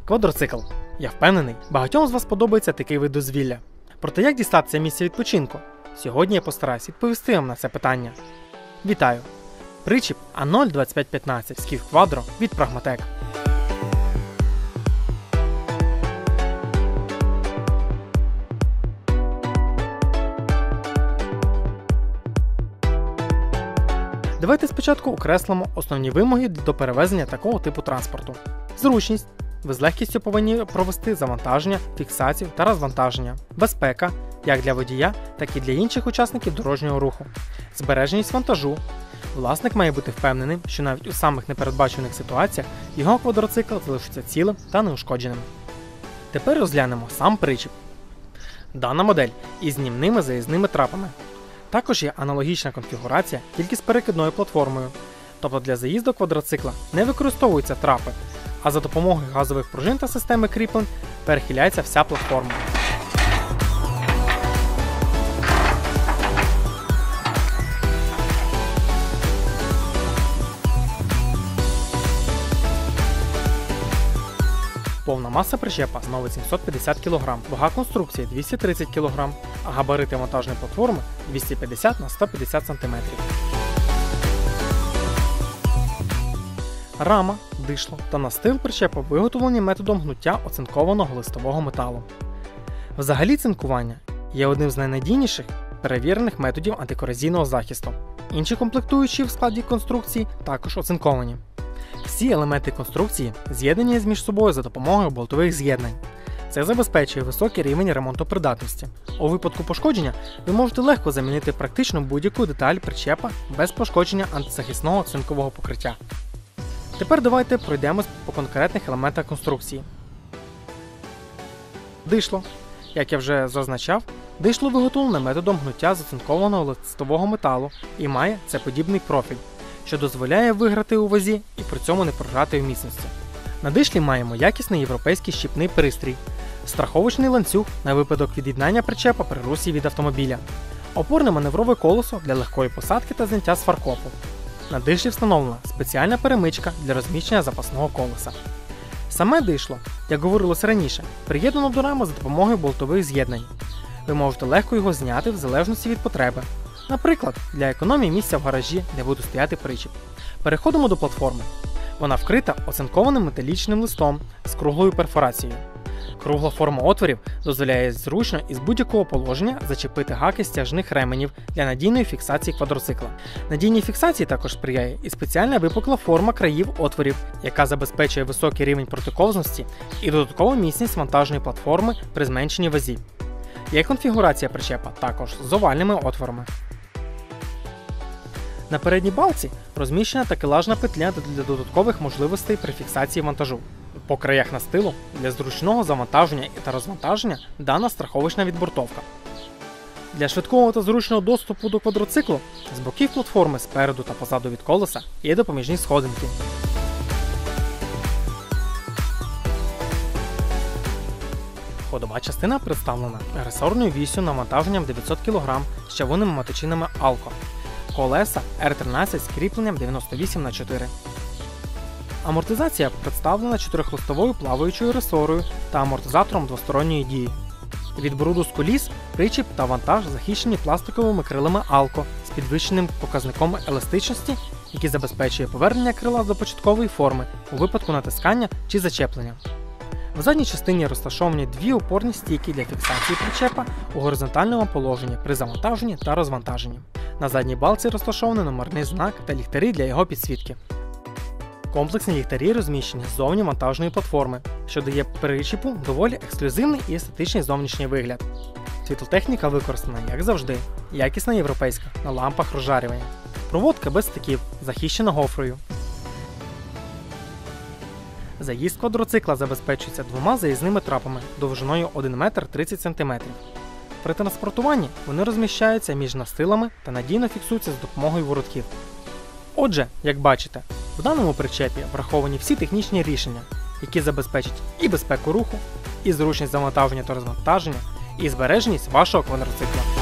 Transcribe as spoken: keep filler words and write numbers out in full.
Квадроцикл. Я впевнений, багатьом з вас подобається такий вид дозвілля. Проте як дістатися місця відпочинку? Сьогодні я постараюсь відповісти вам на це питання. Вітаю! Причіп А нуль двадцять п'ять п'ятнадцять Skiff Quadro від Pragmatec. Давайте спочатку окреслимо основні вимоги до перевезення такого типу транспорту. Зручність. Ви з легкістю повинні провести завантаження, фіксацію та розвантаження. Безпека, як для водія, так і для інших учасників дорожнього руху. Збереженість вантажу. Власник має бути впевненим, що навіть у самих непередбачених ситуаціях його квадроцикл залишиться цілим та неушкодженим. Тепер розглянемо сам причіп. Дана модель із знімними заїзними трапами. Також є аналогічна конфігурація, тільки з перекидною платформою. Тобто для заїзду квадроцикла не використовуються трапи, а за допомогою газових пружин та системи кріплень перехиляється вся платформа. Повна маса причепа становить сімсот п'ятдесят кілограм, вага конструкції двісті тридцять кілограм, а габарити вантажної платформи двісті п'ятдесят на сто п'ятдесят сантиметрів. Рама, дишло та настил причепа виготовлені методом гнуття оцинкованого листового металу. Взагалі цинкування є одним з найнадійніших перевірених методів антикорозійного захисту. Інші комплектуючі в складі конструкції також оцинковані. Всі елементи конструкції з'єднані між собою за допомогою болтових з'єднань. Це забезпечує високий рівень ремонтопридатності. У випадку пошкодження ви можете легко замінити практично будь-яку деталь причепа без пошкодження антизахисного цинкового покриття. Тепер давайте пройдемось по конкретних елементах конструкції. Дишло. Як я вже зазначав, дишло виготовлене методом гнуття з оцинкованого листового металу і має цеподібний профіль, що дозволяє виграти у вазі і при цьому не програти у міцності. На дишлі маємо якісний європейський щіпний пристрій, страховочний ланцюг на випадок від'єднання причепа при русі від автомобіля, опорне маневрове колесо для легкої посадки та зняття з фаркопу. На дишлі встановлена спеціальна перемичка для розміщення запасного колеса. Саме дишло, як говорилось раніше, приєднано до рами за допомогою болтових з'єднань. Ви можете легко його зняти в залежності від потреби. Наприклад, для економії місця в гаражі, де буде стояти причіп. Переходимо до платформи. Вона вкрита оцинкованим металічним листом з круглою перфорацією. Кругла форма отворів дозволяє зручно із будь-якого положення зачепити гаки стяжних ременів для надійної фіксації квадроцикла. Надійній фіксації також сприяє і спеціальна випукла форма країв отворів, яка забезпечує високий рівень протиковзності і додаткову міцність вантажної платформи при зменшенні вазі. Є конфігурація причепа також з овальними отворами. На передній балці розміщена такелажна петля для додаткових можливостей при фіксації вантажу. По краях настилу для зручного завантаження та розвантаження дана страховочна відбортовка. Для швидкого та зручного доступу до квадроциклу з боків платформи спереду та позаду від колеса є допоміжні сходинки. Ходова частина представлена ресорною віссю навантаженням дев'ятсот кілограм з чавунними моточинами Алко. Колеса Р тринадцять з кріпленням дев'яносто вісім на чотири. Амортизація представлена чотирьохлистовою плаваючою ресорою та амортизатором двосторонньої дії. Від бруду з коліс причіп та вантаж захищені пластиковими крилами Алко з підвищеним показником еластичності, який забезпечує повернення крила до початкової форми у випадку натискання чи зачеплення. В задній частині розташовані дві опорні стійки для фіксації причепа у горизонтальному положенні при завантаженні та розвантаженні. На задній балці розташований номерний знак та ліхтарі для його підсвітки. Комплексні ліхтарі розміщені ззовні вантажної платформи, що дає причіпу доволі ексклюзивний і естетичний зовнішній вигляд. Світлотехніка використана, як завжди, якісна європейська, на лампах розжарювання. Проводка без стиків, захищена гофрою. Заїзд квадроцикла забезпечується двома заїзними трапами довжиною один метр тридцять сантиметрів. При транспортуванні вони розміщаються між настилами та надійно фіксуються з допомогою воротків. Отже, як бачите, в даному причепі враховані всі технічні рішення, які забезпечать і безпеку руху, і зручність завантаження та розвантаження, і збереженість вашого квадроцикла.